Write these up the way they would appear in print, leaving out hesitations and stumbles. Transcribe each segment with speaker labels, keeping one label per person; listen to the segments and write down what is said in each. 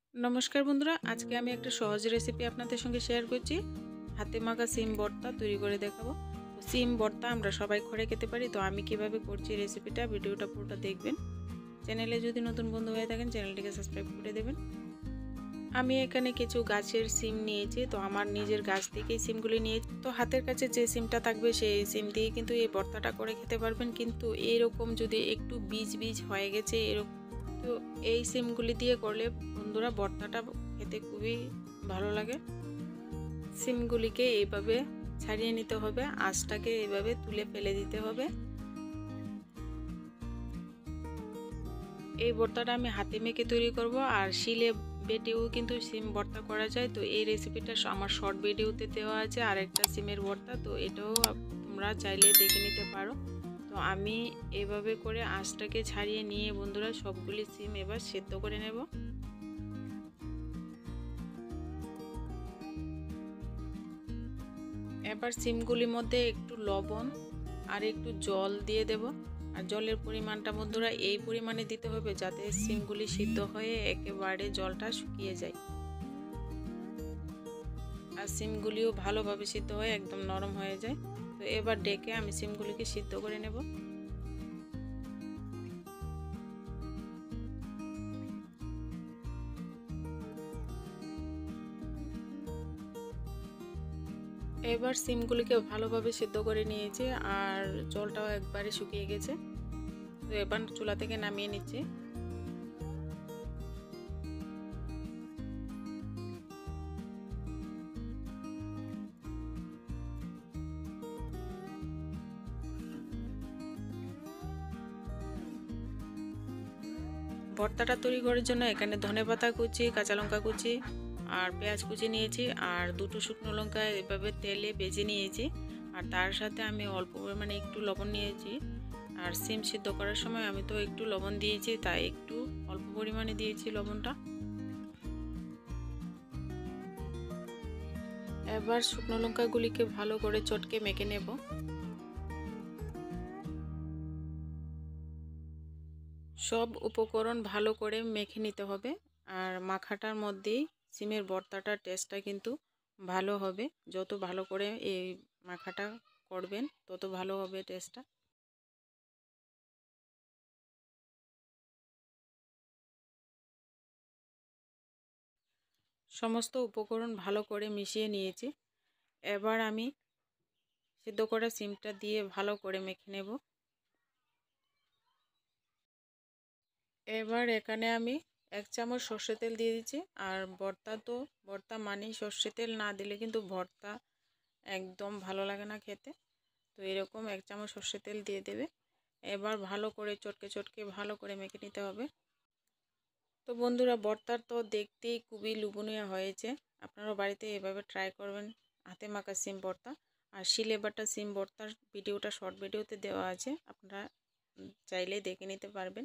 Speaker 1: नमस्कार बंधुरा आज के आमी एक सहज रेसिपि आपनादेर संगे शेयर करছি हाथे माखा सिम भर्ता तैरी करे देखाबो। तो सिम भर्ता आमरा सबाई घरे खेते पारी। तो आमी किभाबे करছি रेसिपिटा भिडियोटा पुरोटा देखबेन। चैनेले जोदि नतुन बंधु हये थाकेन चैनेलटिके सबस्क्राइब करे देবেন। আমি এখানে কিছু গাছের সিম নিয়েছি। তো আমার নিজের গাছ থেকেই সিমগুলি নিয়েছি। তো হাতের কাছে যে সিমটা থাকবে সেই সিম দিয়ে কিন্তু এই ভর্তাটা করে খেতে পারবেন। কিন্তু এরকম যদি একটু বীজ বীজ হয়ে গেছে এরকম, তো এই সিমগুলি দিয়ে করলে বন্ধুরা ভর্তাটা খেতে খুবই ভালো লাগে। সিমগুলিকে এইভাবে ছাড়িয়ে নিতে হবে, আঁশটাকে এইভাবে তুলে ফেলে দিতে হবে। এই ভর্তাটা আমি হাতে মেখে তৈরি করব, আর শিলে বেটেও কিন্তু সিম ভর্তা করা যায়। তো এই রেসিপিটা আমার শর্ট ভিডিওতে দেওয়া আছে আরেকটা সিমের ভর্তা, তো এটাও তোমরা চাইলে দেখে নিতে পারো। তো আমি এভাবে করে আঁশটাকে ছাড়িয়ে নিয়ে বন্ধুরা সবগুলি সিম এবার সেদ্ধ করে নেব। এবার সিমগুলির মধ্যে একটু লবণ আর একটু জল দিয়ে দেব। আর জলের পরিমাণটা বন্ধুরা এই পরিমাণে দিতে হবে যাতে সিমগুলি সিদ্ধ হয়ে একেবারে জলটা শুকিয়ে যায়, আর সিমগুলিও ভালোভাবে সিদ্ধ হয়ে একদম নরম হয়ে যায়। তো এবার ডেকে আমি সিমগুলিকে সিদ্ধ করে নেব। এবার সিমগুলিকে ভালোভাবে সিদ্ধ করে নিয়েছি আর জলটাও একবারে শুকিয়ে গেছে। তো এবার চুলা থেকে নামিয়ে নিচ্ছি। ভর্তাটা তৈরি করার জন্য এখানে ধনেপাতা কুচি, কাঁচা লঙ্কা কুচি আর পেঁয়াজ কুচি নিয়েছি, আর দুটো শুকনো লঙ্কা এভাবে তেলে ভেজে নিয়েছি। আর তার সাথে আমি অল্প পরিমাণে একটু লবণ নিয়েছি। আর সিম সিদ্ধ করার সময় আমি তো একটু লবণ দিয়েছি, তাই একটু অল্প পরিমাণে দিয়েছি লবণটা। এবার শুকনো লঙ্কাগুলিকে ভালো করে চটকে মেখে নেব। সব উপকরণ ভালো করে মেখে নিতে হবে, আর মাখাটার মধ্যেই সিমের ভর্তাটার টেস্টটা কিন্তু ভালো হবে। যত ভালো করে এই মাখাটা করবেন তত ভালো হবে টেস্টটা। সমস্ত উপকরণ ভালো করে মিশিয়ে নিয়েছি। এবার আমি সিদ্ধ করা সিমটা দিয়ে ভালো করে মেখে নেব। এবার এখানে আমি 1 চামচ সর্ষে তেল দিয়ে দিচ্ছি। আর ভর্তা মানেই সর্ষে তেল না দিলে কিন্তু ভর্তা একদম ভালো লাগে না খেতে। তো এরকম 1 চামচ সর্ষে তেল দিয়ে দেবে। এবার ভালো করে চটকে চটকে ভালো করে মেখে নিতে হবে। তো বন্ধুরা ভর্তার তো দেখতেই খুবই লোভনীয় হয়েছে। আপনারা বাড়িতে এভাবে ট্রাই করবেন হাতে মাখা সিম ভর্তা। আর শিলে বাটা সিম ভর্তার ভিডিওটা শর্ট ভিডিওতে দেওয়া আছে, আপনারা চাইলে দেখে নিতে পারবেন।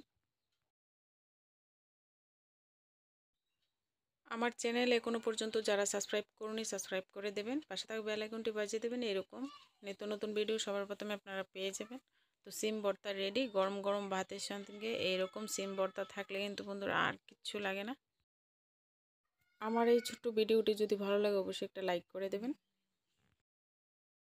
Speaker 1: আমার চ্যানেল এখনো পর্যন্ত যারা সাবস্ক্রাইব করুনি সাবস্ক্রাইব করে দেবেন, পাশে থাকা বেল আইকনটি বাজিয়ে দেবেন। এরকম নিত্য নতুন ভিডিও সবার প্রথমে আপনারা পেয়ে যাবেন। তো সিম ভর্তা রেডি। গরম গরম ভাতের সঙ্গে এইরকম সিম ভর্তা থাকলে কিন্তু বন্ধুরা আর কিচ্ছু লাগে না। আমার এই ছোট্ট ভিডিওটি যদি ভালো লাগে অবশ্যই একটা লাইক করে দেবেন।